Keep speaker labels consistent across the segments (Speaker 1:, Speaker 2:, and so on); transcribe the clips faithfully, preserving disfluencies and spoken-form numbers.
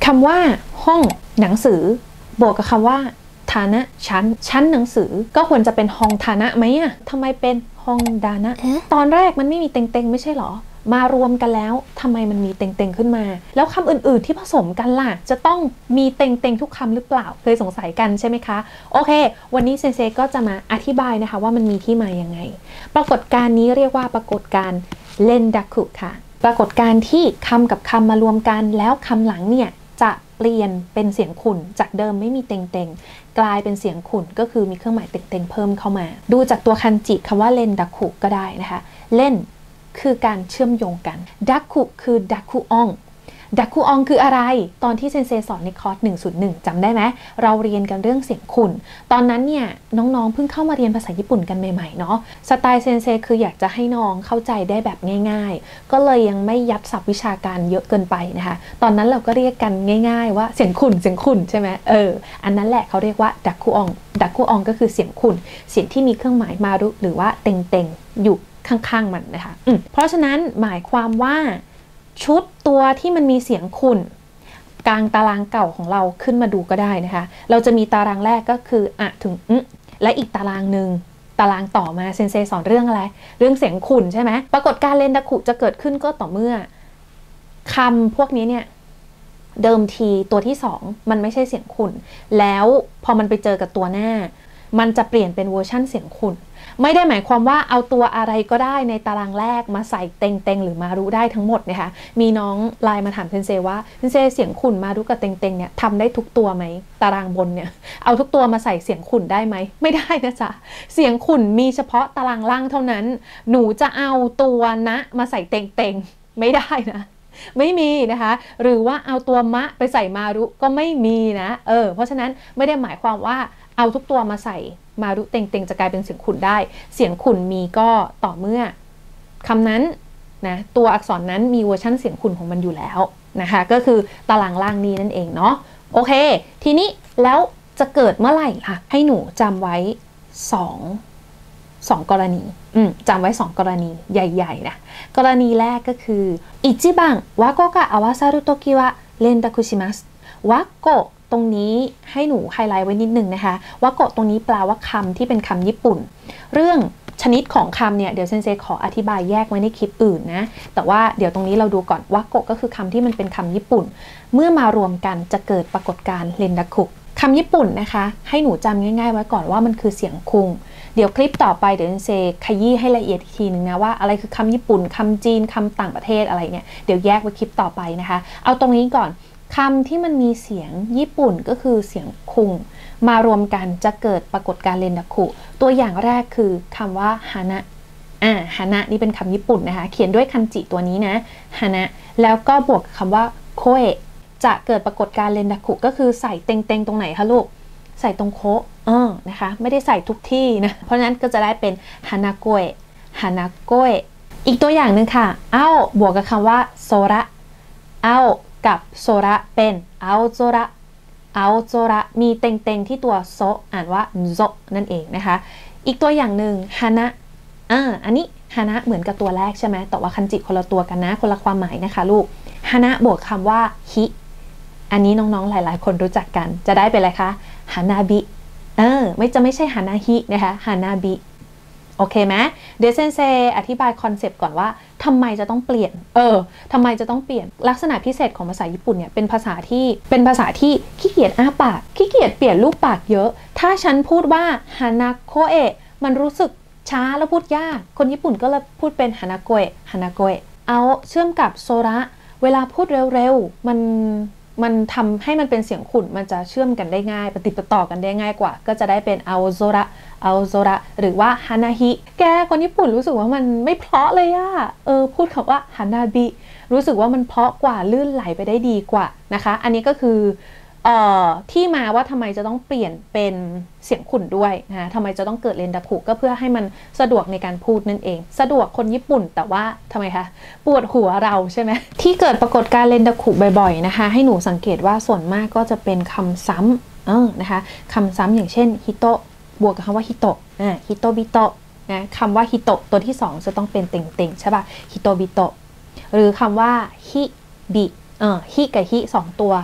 Speaker 1: คำว่าห้องหนังสือบวกกับคำว่าฐานะชั้นชั้นหนังสือก็ควรจะเป็นห้องฐานะไหมอะทำไมเป็นห้องดานะตอนแรกมันไม่มีเต็งเต็งไม่ใช่หรอมารวมกันแล้วทำไมมันมีเต็งเต็งขึ้นมาแล้วคำอื่นๆที่ผสมกันล่ะจะต้องมีเต็งเต็งทุกคำหรือเปล่าเคยสงสัยกันใช่ไหมคะโอเควันนี้เซนเซก็จะมาอธิบายนะคะว่ามันมีที่มายังไงปรากฏการณ์นี้เรียกว่าปรากฏการณ์เรนดักุค่ะปรากฏการณ์ที่คำกับคำมารวมกันแล้วคำหลังเนี่ยจะเปลี่ยนเป็นเสียงขุ่นจากเดิมไม่มีเต็งเต็งกลายเป็นเสียงขุ่นก็คือมีเครื่องหมายเต็งเต็งเพิ่มเข้ามาดูจากตัวคันจิคำว่าเรนดักุก็ได้นะคะเล่นคือการเชื่อมโยงกันดักคุคือดักคุอองดักคุอองคืออะไรตอนที่เซนเซสอนในคอร์สหนึ่งศูนย์หนึ่งจำได้ไหมเราเรียนกันเรื่องเสียงขุ่นตอนนั้นเนี่ยน้องๆเพิ่งเข้ามาเรียนภาษาญี่ปุ่นกันใหม่ๆเนาะสไตล์เซนเซคืออยากจะให้น้องเข้าใจได้แบบง่ายๆก็เลยยังไม่ยัดศัพท์วิชาการเยอะเกินไปนะคะตอนนั้นเราก็เรียกกันง่ายๆว่าเสียงขุ่นเสียงขุ่นใช่ไหมเอออันนั้นแหละเขาเรียกว่าดักคุอองดักคุอองก็คือเสียงขุ่นเสียงที่มีเครื่องหมายมารุหรือว่าเต็งเต็งอยู่ข้างๆมันนะคะเพราะฉะนั้นหมายความว่าชุดตัวที่มันมีเสียงขุ่นกลางตารางเก่าของเราขึ้นมาดูก็ได้นะคะเราจะมีตารางแรกก็คืออะถึงอึและอีกตารางหนึ่งตารางต่อมาเซนเซสอนเรื่องอะไรเรื่องเสียงขุ่นใช่ไหมปรากฏการเรนดักุจะเกิดขึ้นก็ต่อเมื่อคำพวกนี้เนี่ยเดิมทีตัวที่สองมันไม่ใช่เสียงขุ่นแล้วพอมันไปเจอกับตัวหน้ามันจะเปลี่ยนเป็นเวอร์ชั่นเสียงขุ่นไม่ได้หมายความว่าเอาตัวอะไรก็ได้ในตารางแรกมาใส่เต็งเต็งหรือมารุได้ทั้งหมดนะคะมีน้องไลน์มาถามเซนเซว่าเซนเซเสียงขุ่นมารุกับเต็งเต็งเนี่ยทำได้ทุกตัวไหมตารางบนเนี่ยเอาทุกตัวมาใส่เสียงขุ่นได้ไหมไม่ได้นะจ๊ะเสียงขุ่นมีเฉพาะตารางล่างเท่านั้นหนูจะเอาตัวนะมาใส่เต็งเต็งไม่ได้นะไม่มีนะคะหรือว่าเอาตัวมะไปใส่มารุก็ไม่มีนะเออเพราะฉะนั้นไม่ได้หมายความว่าเอาทุกตัวมาใส่มารุเต็งเต็งจะกลายเป็นเสียงขุ่นได้เสียงขุ่นมีก็ต่อเมื่อคำนั้นนะตัวอักษรนั้นมีเวอร์ชันเสียงขุ่นของมันอยู่แล้วนะคะก็คือตารางล่างนี้นั่นเองเนาะโอเคทีนี้แล้วจะเกิดเมื่อไหร่ล่ะให้หนูจำไว้สองสองกรณีอืมจำไว้สองกรณีใหญ่ๆนะกรณีแรกก็คืออิจิบังวะโกกะอาวาซารุโตกิวะเรนดักุชิมัสวะโกตรงนี้ให้หนูไฮไลท์ไว้นิดนึงนะคะวะโกตรงนี้แปลว่าคำที่เป็นคำญี่ปุ่นเรื่องชนิดของคำเนี่ยเดี๋ยวเซนเซขออธิบายแยกไว้ในคลิปอื่นนะแต่ว่าเดี๋ยวตรงนี้เราดูก่อนวะโกก็คือคำที่มันเป็นคำญี่ปุ่นเมื่อมารวมกันจะเกิดปรากฏการณ์เรนดักุคำญี่ปุ่นนะคะให้หนูจำง่ายๆไว้ก่อนว่ามันคือเสียงคุงเดี๋ยวคลิปต่อไปเดี๋ยวเซนเซขยี้ให้ละเอียดอีกทีนึงนะว่าอะไรคือคำญี่ปุ่นคำจีนคำต่างประเทศอะไรเนี่ยเดี๋ยวแยกไว้คลิปต่อไปนะคะเอาตรงนี้ก่อนคำที่มันมีเสียงญี่ปุ่นก็คือเสียงคุงมารวมกันจะเกิดปรากฏการณ์เรนดักุตัวอย่างแรกคือคำว่าฮานะอ่าฮานะนี่เป็นคำญี่ปุ่นนะคะเขียนด้วยคันจิตัวนี้นะฮานะแล้วก็บวกคำว่าโคเอะจะเกิดปรากฏการณ์เรนดักุก็คือใส่เต็งเต็งตรงไหนคะลูกใส่ตรงโคเออนะคะไม่ได้ใส่ทุกที่นะเพราะฉะนั้นก็จะได้เป็นฮานาโกเอะฮานาโกเอะอีกตัวอย่างหนึ่งค่ะเอ้าบวกกับคำว่าโซระเอ้ากับโซระเป็นเอาโซระเอาโซระมีเต็งเต็งที่ตัวโซอ่านว่าโซนั่นเองนะคะอีกตัวอย่างหนึ่งฮานะอ่าอันนี้ฮานะเหมือนกับตัวแรกใช่ไหมแต่ว่าคันจิคนละตัวกันนะคนละความหมายนะคะลูกฮานะบวกคำว่าฮิอันนี้น้องๆหลายๆคนรู้จักกันจะได้เป็นอะไรคะฮานาบิเออไม่จะไม่ใช่ฮานาฮินะคะฮานาบิโอเคไหมเดี๋ยวเซนเซอธิบายคอนเซปต์ก่อนว่าทำไมจะต้องเปลี่ยนเออทำไมจะต้องเปลี่ยนลักษณะพิเศษของภาษาญี่ปุ่นเนี่ยเป็นภาษาที่เป็นภาษาที่ขี้เกียจอ้าปากขี้เกียจเปลี่ยนรูปปากเยอะถ้าฉันพูดว่าฮานาโกเอะมันรู้สึกช้าแล้วพูดยากคนญี่ปุ่นก็เลยพูดเป็นฮานาโกเอะฮานาโกเอะเอาเชื่อมกับโซระเวลาพูดเร็วๆมันมันทำให้มันเป็นเสียงขุ่นมันจะเชื่อมกันได้ง่ายปฏิปต่อกันได้ง่ายกว่าก็จะได้เป็นเอาโซระเอาโซระหรือว่าฮานาฮิแกคนญี่ปุ่นรู้สึกว่ามันไม่เพราะเลยอะเออพูดคำว่าฮานาบิรู้สึกว่ามันเพราะกว่าลื่นไหลไปได้ดีกว่านะคะอันนี้ก็คือเอ่อที่มาว่าทำไมจะต้องเปลี่ยนเป็นเสียงขุ่นด้วยนะทำไมจะต้องเกิดเรนดักุก็เพื่อให้มันสะดวกในการพูดนั่นเองสะดวกคนญี่ปุ่นแต่ว่าทำไมคะปวดหัวเราใช่ไหมที่เกิดปรากฏการเรนดักุบ่อยๆนะคะให้หนูสังเกตว่าส่วนมากก็จะเป็นคำซ้ำเออนะคะคำซ้ำอย่างเช่นฮิโตะบวกกับคำว่าฮิโตะอ่าฮิโตบิโตะนะคำว่าฮิโตะตัวที่สองจะต้องเป็นเต็งๆใช่ป่ะฮิโตบิโตะหรือคำว่าฮิบิเออฮิกับฮิสองตัว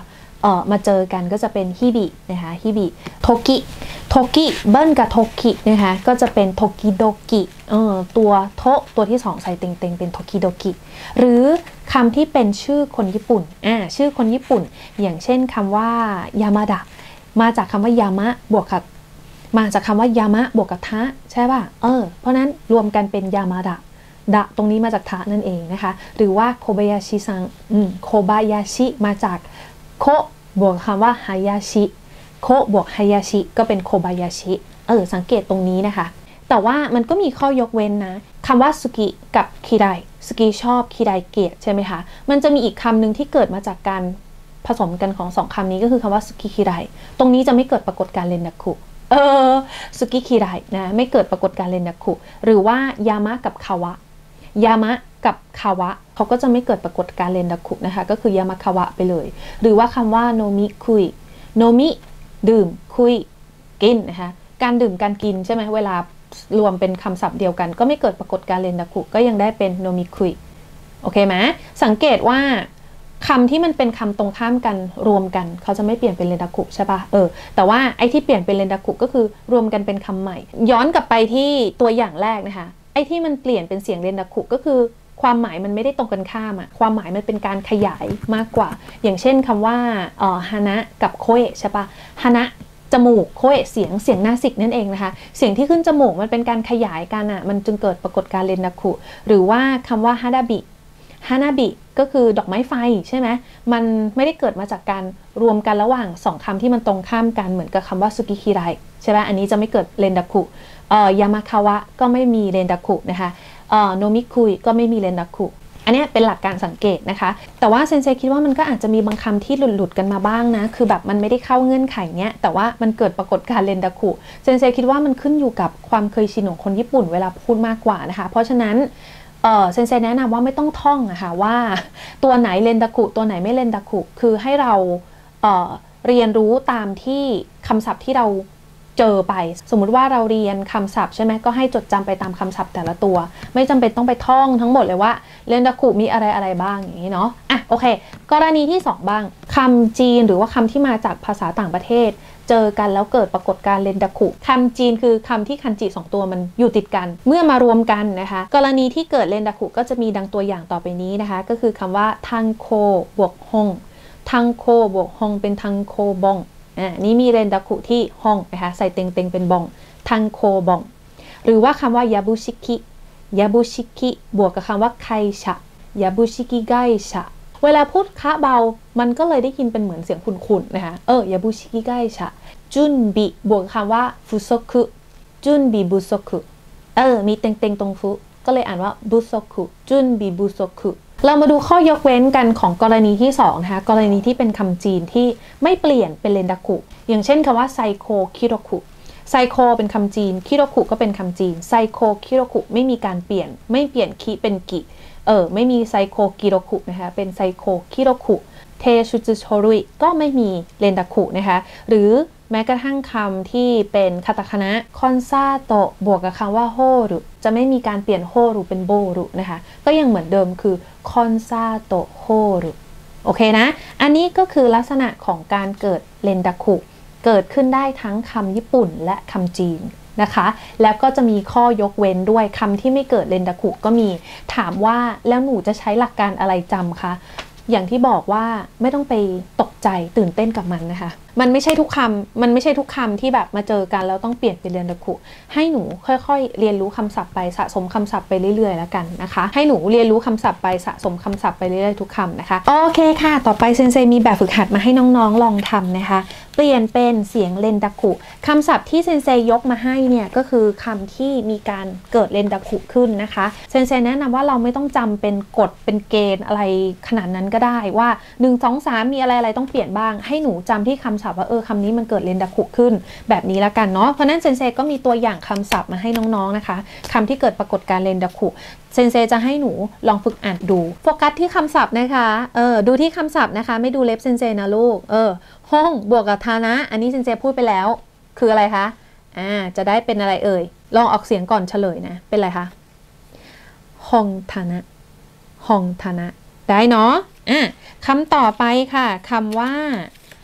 Speaker 1: เอ่อมาเจอกันก็จะเป็นฮิบินะคะฮิบิโทกิโทกิเบิ้ลกับโทกินะคะก็จะเป็นโทกิโดกิเออตัวโทตัวที่สองใส่เต็งๆเป็นโทกิโดกิหรือคำที่เป็นชื่อคนญี่ปุ่นอ่าชื่อคนญี่ปุ่นอย่างเช่นคำว่ายามาดะมาจากคำว่ายามะบวกกับมาจากคำว่ายามะบวกกับทะใช่ป่ะเออเพราะนั้นรวมกันเป็นยามาดะดะตรงนี้มาจากทะนั่นเองนะคะหรือว่าโคบายาชิซังอืมโคบายาชิมาจากโคบวกคำว่าฮายาชิโคบวกฮายาชิก็เป็นโคบายาชิเออสังเกตตรงนี้นะคะแต่ว่ามันก็มีข้อยกเว้นนะคำว่าสุกิกับคิไดสุกิชอบคิไดเกลียดใช่ไหมคะมันจะมีอีกคำหนึ่งที่เกิดมาจากการผสมกันของสองคำนี้ก็คือคำว่าสุกิคิไดตรงนี้จะไม่เกิดปรากฏการณ์เรนดักุเออสุกิคิไดนะไม่เกิดปรากฏการณ์เรนดักุหรือว่ายามะกับคาวะยามะกับคาวะเขาก็จะไม่เกิดปรากฏการณ์เรนดักุนะคะก็คือยามะคาวะไปเลยหรือว่าคำว่าโนมิคุยโนมิดื่มคุยกินนะคะการดื่มการกินใช่ไหมเวลารวมเป็นคำศัพท์เดียวกันก็ไม่เกิดปรากฏการณ์เรนดักุก็ยังได้เป็นโนมิคุยโอเคไหมสังเกตว่าคำที่มันเป็นคำตรงข้ามกันรวมกันเขาจะไม่เปลี่ยนเป็นเรนดักุใช่ปะเออแต่ว่าไอ้ที่เปลี่ยนเป็นเรนดักุก็คือรวมกันเป็นคำใหม่ย้อนกลับไปที่ตัวอย่างแรกนะคะไอ้ที่มันเปลี่ยนเป็นเสียงเรนดักุก็คือความหมายมันไม่ได้ตรงกันข้ามอะความหมายมันเป็นการขยายมากกว่าอย่างเช่นคำว่าเอ่อฮานะกับโคเอะใช่ปะฮานะจมูกโคเอะเสียงเสียงนาสิกนั่นเองนะคะเสียงที่ขึ้นจมูกมันเป็นการขยายกันอะมันจึงเกิดปรากฏการณ์เรนดักุหรือว่าคำว่าฮาดาบิฮานาบิก็คือดอกไม้ไฟใช่ไหมมันไม่ได้เกิดมาจากการรวมกันระหว่างสองคำที่มันตรงข้ามกันเหมือนกับคำว่าสุกิคิไรใช่ไหมอันนี้จะไม่เกิดเรนดักุเอ่อยามาคาวะก็ไม่มีเรนดักุนะคะเอ่อโนมิคุยก็ไม่มีเรนดักุอันนี้เป็นหลักการสังเกตนะคะแต่ว่าเซนเซคิดว่ามันก็อาจจะมีบางคำที่หลุดๆกันมาบ้างนะคือแบบมันไม่ได้เข้าเงื่อนไขเนี้ยแต่ว่ามันเกิดปรากฏการณ์เรนดักุเซนเซคิดว่ามันขึ้นอยู่กับความเคยชินของคนญี่ปุ่นเวลาพูดมากกว่านะคะเพราะฉะนั้นเออเซนเซแนะนำว่าไม่ต้องท่องอะค่ะว่าตัวไหนเรนดักุตัวไหนไม่เรนดักุคือให้เราเอ่อเรียนรู้ตามที่คำศัพท์ที่เราเจอไปสมมุติว่าเราเรียนคำศัพท์ใช่ไหมก็ให้จดจำไปตามคำศัพท์แต่ละตัวไม่จำเป็นต้องไปท่องทั้งหมดเลยว่าเรนดักุมีอะไรอะไรบ้างอย่างนี้เนาะอ่ะโอเคกรณีที่สองบ้างคำจีนหรือว่าคำที่มาจากภาษาต่างประเทศเจอกันแล้วเกิดปรากฏการณ์เรนดักุคำจีนคือคำที่คันจิสองตัวมันอยู่ติดกันเมื่อมารวมกันนะคะกรณีที่เกิดเรนดักุก็จะมีดังตัวอย่างต่อไปนี้นะคะก็คือคำว่าทังโคบวกฮงทังโคบวกฮงเป็นทังโคบองอ่านี่มีเรนดักุที่ฮงนะคะใส่เต็งเต็งเป็นบองทังโคบองหรือว่าคำว่ายาบุชิกิยาบุชิกิบวกกับคำว่าไคชะยาบุชิกิไกชะเวลาพูดคะเบามันก็เลยได้ยินเป็นเหมือนเสียงขุ่นๆนะคะเออยาบุชิกิไกชะจุนบิบวกคำว่าฟุโซคุจุนบิบุโซคุเออมีเต็งเต็งตรงฟุก็เลยอ่านว่าบุโซคุจุนบิบุโซคุเรามาดูข้อยกเว้นกันของกรณีที่สองนะคะกรณีที่เป็นคำจีนที่ไม่เปลี่ยนเป็นเรนดักุอย่างเช่นคำว่าไซโคคิโรคุไซโคเป็นคำจีนคิโรคุก็เป็นคำจีนไซโคคิโรคุไม่มีการเปลี่ยนไม่เปลี่ยนคิเป็นกิเออไม่มีไซโคกิโรคุนะคะเป็นไซโคคิโรคุเทชุจุโชรุยก็ไม่มีเรนดักุนะคะหรือแม้กระทั่งคำที่เป็นคาตาคานะคอนซาโตะบวกกับคำว่าโฮรุจะไม่มีการเปลี่ยนโฮรุเป็นโบรุนะคะก็ยังเหมือนเดิมคือคอนซาโตะโฮรุโอเคนะอันนี้ก็คือลักษณะของการเกิดเรนดักุเกิดขึ้นได้ทั้งคำญี่ปุ่นและคำจีนนะคะแล้วก็จะมีข้อยกเว้นด้วยคำที่ไม่เกิดเรนดักุก็มีถามว่าแล้วหนูจะใช้หลักการอะไรจำคะอย่างที่บอกว่าไม่ต้องไปตกใจตื่นเต้นกับมันนะคะมันไม่ใช่ทุกคำมันไม่ใช่ทุกคำที่แบบมาเจอกันแล้วต้องเปลี่ยนเป็นเรนดักุให้หนูค่อยๆเรียนรู้คำศัพท์ไปสะสมคำศัพท์ไปเรื่อยๆแล้วกันนะคะให้หนูเรียนรู้คำศัพท์ไปสะสมคำศัพท์ไปเรื่อยๆทุกคำนะคะโอเคค่ะต่อไปเซนเซมีแบบฝึกหัดมาให้น้องๆลองทำนะคะเปลี่ยนเป็นเสียงเรนดักุคำศัพท์ที่เซนเซยกมาให้เนี่ยก็คือคำที่มีการเกิดเรนดักุขึ้นนะคะเซนเซแนะนำว่าเราไม่ต้องจำเป็นกฎเป็นเกณฑ์อะไรขนาดนั้นก็ได้ว่าหนึ่ง สอง สามมีอะไรอะไรต้องเปลี่ยนบ้างให้หนูจำที่คำศัพท์ว่าเออคำนี้มันเกิดเรนดักุขึ้นแบบนี้ละกันเนาะเพราะนั้นเซนเซก็มีตัวอย่างคำศัพท์มาให้น้องๆนะคะคำที่เกิดปรากฏการณ์เรนดักุเซนเซจะให้หนูลองฝึกอ่านดูโฟกัสที่คำศัพท์นะคะเออดูที่คำศัพท์นะคะไม่ดูเล็บเซนเซนะลูกเออห้องบวกกับทานะอันนี้เซนเซพูดไปแล้วคืออะไรคะอ่าจะได้เป็นอะไรเอ่ยลองออกเสียงก่อนเฉลยนะเป็นอะไรคะห้องทานะห้องทานะได้เนาะอ่ะคำต่อไปค่ะคำว่า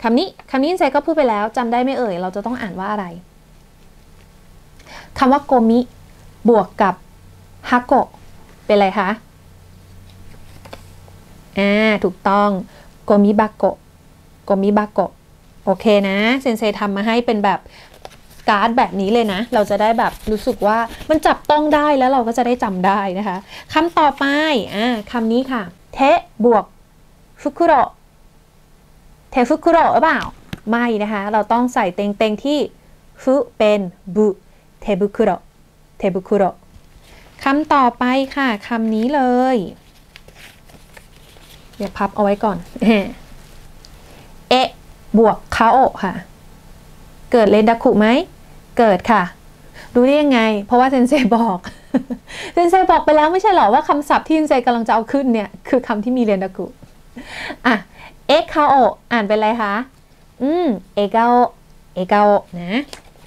Speaker 1: คำนี้คำนี้เซก็พูดไปแล้วจำได้ไหมเอ่ยเราจะต้องอ่านว่าอะไรคำว่าโกมิบวกกับฮาโกะเป็นอะไรคะอ่าถูกต้องโกมิบาโกะโกมิบาโกะโอเคนะเซนเซทำมาให้เป็นแบบการ์ดแบบนี้เลยนะเราจะได้แบบรู้สึกว่ามันจับต้องได้แล้วเราก็จะได้จำได้นะคะคำต่อไปอ่าคำนี้ค่ะเทบวกฟุคุโรเทฟุคุโรหรือเปล่าไม่นะคะเราต้องใส่เต็งเต็งที่ฟุเป็นบุเทบุคุโรเทบุคุโรคำต่อไปค่ะคำนี้เลยเดี๋ยวพับเอาไว้ก่อนเอะบวกคาโอะค่ะเกิดเรนดาคุไหมเกิดค่ะรู้ได้ยังไงเพราะว่าเซนเซบอกเซนเซบอกไปแล้วไม่ใช่หรอว่าคำศัพท์ที่เซนเซกำลังจะเอาขึ้นเนี่ยคือคำที่มีเรนดาคุอ่ะเอะคาโอะอ่านเป็นอะไรคะอืมเอกาโอเอกาโอนะ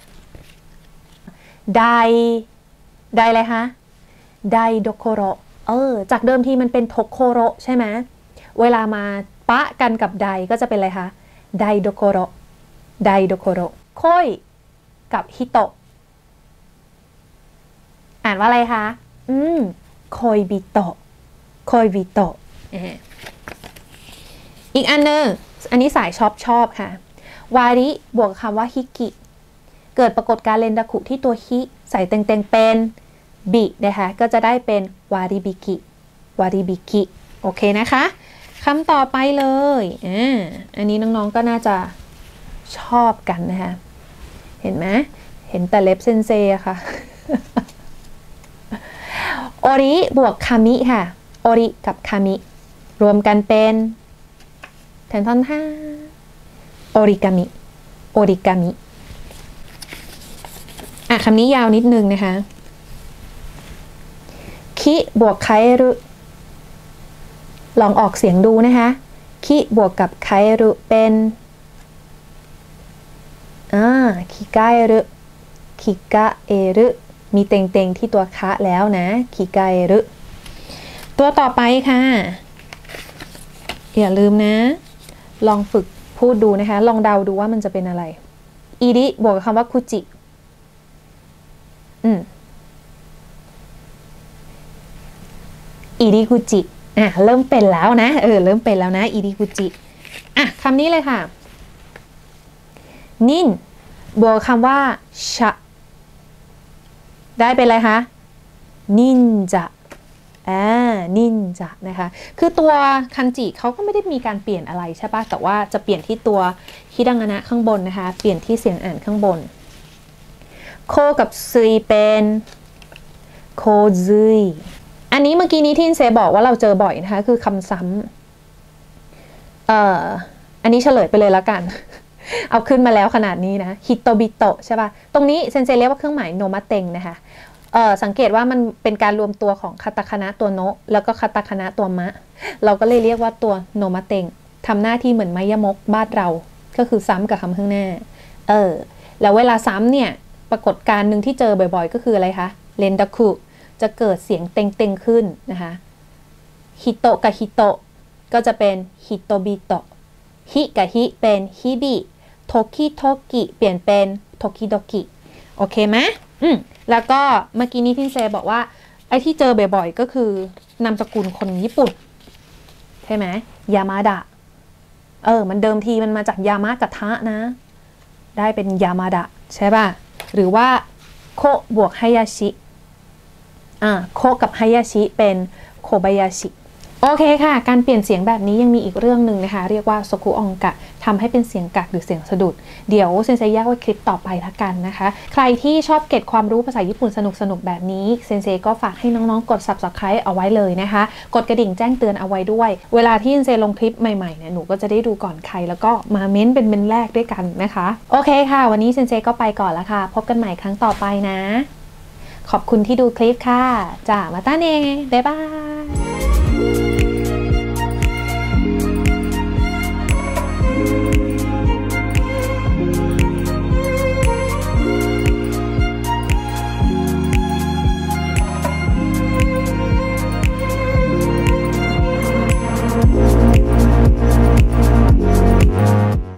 Speaker 1: ไดไดอะไรคะไดโดโคโรเออจากเดิมทีมันเป็นโทโคโรใช่ไหมเวลามาปะกันกับไดก็จะเป็นอะไรคะไดโดโคโรไดโดโคโรโคยกับฮิโตะอ่านว่าอะไรคะอืมโคยบิโตะโคยบิโตะอีกอันนึงอันนี้สายชอบชอบค่ะวาริบวกคำว่าฮิกิเกิดปรากฏการเรนดาคุที่ตัวฮิใส่เต็งๆเป็นบินะคะก็จะได้เป็นวาริบิกิวาริบิกิโอเคนะคะคำต่อไปเลยอ่าอันนี้น้องๆก็น่าจะชอบกันนะคะเห็นไหมเห็นแต่เล็บเซนเซอะค่ะโอริบวกคามิค่ะโอริกับคามิรวมกันเป็นแทนทอนห้าโอริกามิโอริกามิอ่ะคำนี้ยาวนิดนึงนะคะคิบวกไครุลองออกเสียงดูนะคะคิบวกกับไครุเป็นอ่าคิกาเอรุคิกาเอรุมีเต็งๆที่ตัวคะแล้วนะคิกาเอรุตัวต่อไปค่ะอย่าลืมนะลองฝึกพูดดูนะคะลองเดาดูว่ามันจะเป็นอะไรอีริบวกกับคำว่าคุจิอืมอีริคุจิอ่ะเริ่มเป็นแล้วนะเออเริ่มเป็นแล้วนะอีริคุจิอ่ะคำนี้เลยค่ะนินบวกคำว่าชะได้เป็นอะไรคะนินจาอ่านินจานะคะคือตัวคันจิเขาก็ไม่ได้มีการเปลี่ยนอะไรใช่ปะแต่ว่าจะเปลี่ยนที่ตัวฮิดังานะข้างบนนะคะเปลี่ยนที่เสียงอ่านข้างบนโคกับซุยเป็นโคซุยอันนี้เมื่อกี้นี้ที่เซบอกว่าเราเจอบ่อยนะคะคือคำซ้ำเอ่ออันนี้เฉลยไปเลยแล้วกันเอาขึ้นมาแล้วขนาดนี้นะฮิโตบิโตะใช่ป่ะตรงนี้เซนเซเรียกว่าเครื่องหมายโนมาเต็งนะคะเอ่อสังเกตว่ามันเป็นการรวมตัวของคาตาคานะตัวโนะแล้วก็คาตาคานะตัวมะเราก็เลยเรียกว่าตัวโนมาเต็งทำหน้าที่เหมือนไมยมกบ้านเราก็คือซ้ำกับคำข้างหน้าเออแล้วเวลาซ้ำเนี่ยปรากฏการณ์หนึ่งที่เจอบ่อยๆก็คืออะไรคะเรนดาคุจะเกิดเสียงเต็งๆขึ้นนะคะฮิโตะกับฮิโตะก็จะเป็นฮิโตบิโตะฮิกับฮิเป็นฮิบิโทคิโทกิเปลี่ยนเป็นโทคิโดกิโอเคไหมอืมแล้วก็เมื่อกี้นี้ที่เซบอกว่าไอ้ที่เจอบ่อยๆก็คือนามสกุลคนญี่ปุ่นใช่ไหมยามาดะเออมันเดิมทีมันมาจากยามะกับทะนะได้เป็นยามาดะใช่ป่ะหรือว่าโคบวกไฮยาชิอ่าโคกับไฮยาชิเป็นโคบายาชิโอเคค่ะการเปลี่ยนเสียงแบบนี้ยังมีอีกเรื่องหนึ่งนะคะเรียกว่าโซคุอองกะทำให้เป็นเสียงกักหรือเสียงสะดุดเดี๋ยวเซนเซแยกไว้คลิปต่อไปละกันนะคะใครที่ชอบเก็บความรู้ภาษาญี่ปุ่นสนุกๆแบบนี้เซนเซก็ฝากให้น้องๆกด ซับสไครบ์ เอาไว้เลยนะคะกดกระดิ่งแจ้งเตือนเอาไว้ด้วยเวลาที่เซนเซลงคลิปใหม่ๆเนี่ยหนูก็จะได้ดูก่อนใครแล้วก็มาเม้นเป็นเม้นแรกด้วยกันนะคะโอเคค่ะวันนี้เซนเซก็ไปก่อนละค่ะพบกันใหม่ครั้งต่อไปนะขอบคุณที่ดูคลิปค่ะจ้ามาต้าเนบ๊ายบาย